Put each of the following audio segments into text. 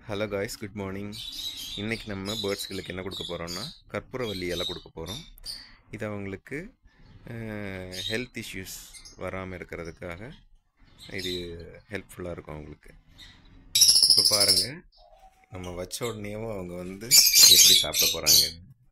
Hello guys, good morning. இன்றைக்கி நம்ம பேர்ட்ஸ்களுக்கு என்ன கொடுக்க போகிறோம்னா கற்பூரவல்லி இலை கொடுக்க போகிறோம். இது அவங்களுக்கு ஹெல்த் இஷ்யூஸ் வராமல் இருக்கிறதுக்காக இது ஹெல்ப்ஃபுல்லாக இருக்கும் அவங்களுக்கு. இப்போ பாருங்கள், நம்ம வச்ச உடனேவும் அவங்க வந்து எப்படி சாப்பிட போகிறாங்க.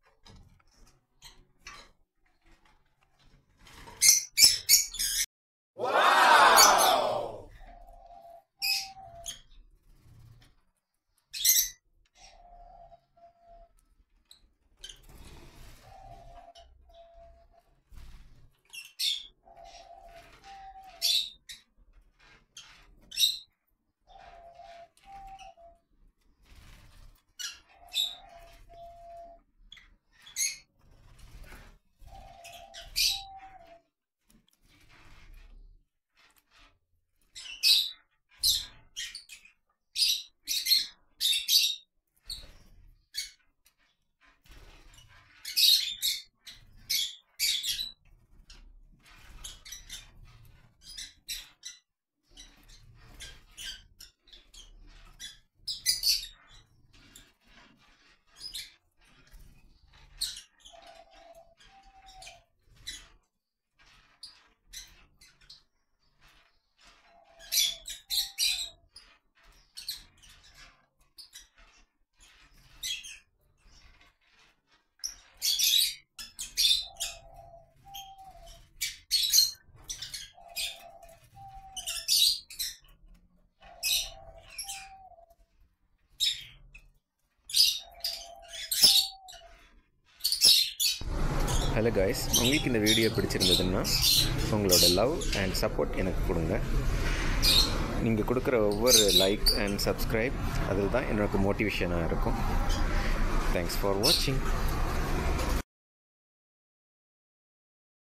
ஹலோ காய்ஸ், உங்களுக்கு இந்த வீடியோ பிடிச்சிருந்ததுன்னா உங்களோட லவ் அண்ட் சப்போர்ட் எனக்கு கொடுங்க. நீங்கள் கொடுக்குற ஒவ்வொரு லைக் அண்ட் சப்ஸ்கிரைப் அதில் தான் எனக்கு மோட்டிவேஷனாக இருக்கும். தேங்க்ஸ் ஃபார் வாட்சிங்.